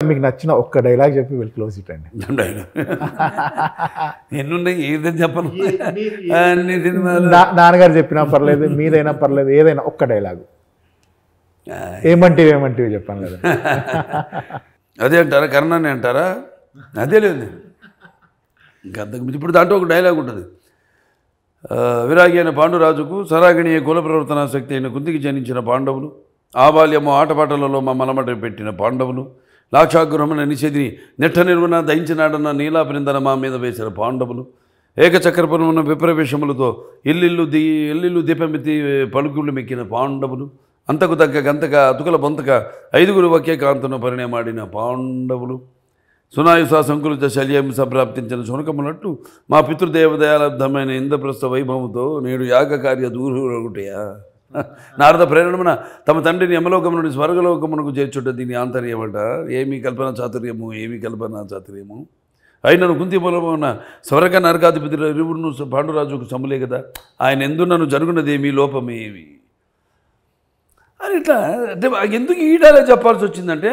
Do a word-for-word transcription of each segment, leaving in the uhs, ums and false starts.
మీకు నచ్చిన ఒక్క డైలాగ్ చెప్పి వీళ్ళు క్లోజ్ ఇట్ అండి. ఎన్నున్నాయి ఏదని చెప్పను. నాన్నగారు చెప్పినా పర్లేదు, మీదైనా పర్లేదు, ఏదైనా ఒక్క డైలాగు. ఏమంటివి ఏమంటివి చెప్పాను కదా. అదే అంటారా, కర్ణాన్ని అంటారా? అదే లేదు ఇంకా అంతకు. ఇప్పుడు దాంట్లో ఒక డైలాగ్ ఉంటుంది. విరాగి అయిన పాండురాజుకు సరాగిణి కుల ప్రవర్తన శక్తి అయిన కుంతికి జనించిన పాండవులు, ఆబాల్యము ఆటపాటలలో మమ్మలమట పెట్టిన పాండవులు, లాక్షాగ్రహమున నిషేధిని నెట్ట నిర్వన దయించినాడన్న నీలాపరిందన మా మీద వేసిన పాండవులు, ఏకచక్రపురమున విప్రవేశములతో ఇల్లిల్లు ది ఇల్లిల్లు దీపమెత్తి పలుకుళ్ళు మెక్కిన పాండవులు, అంతకు తగ్గ గంతక అతుకుల బొంతక ఐదుగురు ఒకే కాంతున పరిణయమాడిన పాండవులు, సునాయుస సంకులిత శల్యంస ప్రాప్తించిన శునకమునట్టు మా పితృదేవదయాలబ్ధమైన ఇంద్రప్రస్థ వైభవంతో నేడు యాగకార్య దూరుటయా. నారద ప్రేరణమున తమ తండ్రిని యమలోకము నుండి స్వర్గలోకమునకు చేర్చుట దీని ఆంతర్యమట. ఏమి కల్పన చాతుర్యము, ఏమి కల్పన చాతుర్యము. అయినను కుంతి మూలమున స్వర్గ నరకాధిపతి ఇరువురును పాండురాజుకు సములే కదా. ఆయన ఎందు నన్ను జరుగునదేమి లోపమేమి అని ఇట్లా. అంటే ఎందుకు ఈడాలే చెప్పాల్సి వచ్చిందంటే,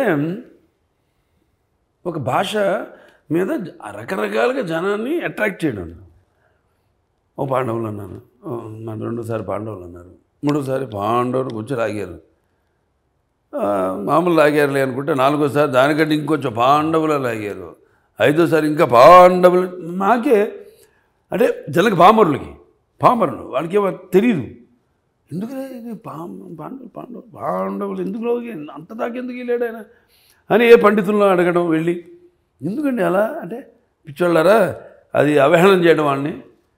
ఒక భాష మీద రకరకాలుగా జనాన్ని అట్రాక్ట్ చేయడం. ఓ పాండవులు అన్నారు, మన రెండోసారి పాండవులు అన్నారు, మూడోసారి పాండవులు కొంచెం లాగారు, మామూలు లాగారులే అనుకుంటే నాలుగోసారి దానికంటే ఇంకొంచెం పాండవులు లాగారు, ఐదోసారి ఇంకా పాండవులు. మాకే అంటే జనకి పామరులకి పామరులు వాళ్ళకి ఏమో తెలియదు. ఎందుకు పాం పాండవులు పాండవులు పాండవులు ఎందుకు అంత దాకా ఎందుకు వెళ్ళాడు ఆయన అని ఏ పండితులను అడగడం వెళ్ళి. ఎందుకండి అలా అంటే, పిచ్చోళ్ళారా అది అవహేళన చేయడం, వాళ్ళని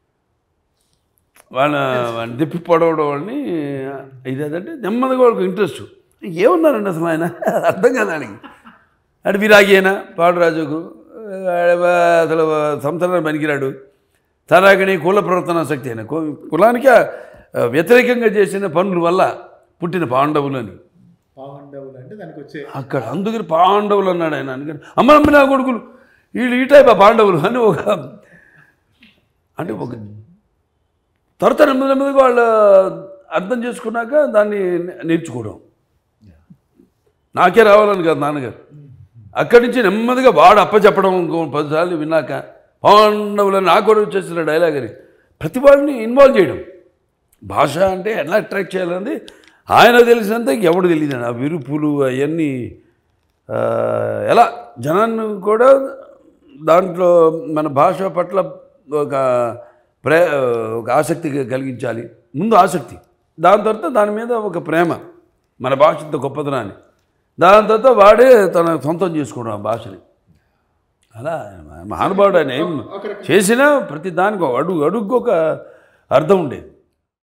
వాళ్ళ వాళ్ళని తిప్పి పొడవడం, వాళ్ళని ఇది అదంటే నెమ్మదిగా వాళ్ళకి ఇంట్రెస్ట్. ఏమన్నారండి అసలు ఆయన అర్థం కాదు ఆయనకి. అంటే విరాగి అయినా పాండురాజుకు అసలు సంసారాన్ని పనికిరాడు, సరాగిణి కుల ప్రవర్తన శక్తి అయిన కులానికి వ్యతిరేకంగా చేసిన పనుల వల్ల పుట్టిన పాండవులు అని పాండవులు అంటే దానికి వచ్చే అక్కడ అందుకని పాండవులు అన్నాడు ఆయన. అందుకని అమ్మ అమ్మ నా కొడుకులు వీళ్ళు ఈ టైప్ ఆ పాండవులు అని ఒక అంటే ఒక తర్వాత నెమ్మది నెమ్మదిగా వాళ్ళు అర్థం చేసుకున్నాక దాన్ని నేర్చుకోవడం. నాకే రావాలని కాదు నాన్నగారు, అక్కడి నుంచి నెమ్మదిగా వాడు అప్పచెప్పడం. పదిసార్లు విన్నాక పాండవులని నాకు కూడా వచ్చేసిన డైలాగ్ అని ప్రతి వాడిని ఇన్వాల్వ్ చేయడం. భాష అంటే ఎలా అట్రాక్ట్ చేయాలన్నది ఆయన తెలిసినంత ఎవడు తెలియదండి. ఆ విరుపులు అవన్నీ ఎలా జనాన్ని కూడా దాంట్లో మన భాష పట్ల ఒక ప్రే ఒక ఆసక్తి కలిగించాలి. ముందు ఆసక్తి, దాని తర్వాత దాని మీద ఒక ప్రేమ, మన భాషతో గొప్పతనాన్ని, దాని తర్వాత వాడే తన సొంతం చేసుకోవడం ఆ భాషని. అలా మహానుభావుడు ఆయన ఏం చేసినా ప్రతి దానికి అడుగు అడుగు ఒక అర్థం ఉండేది.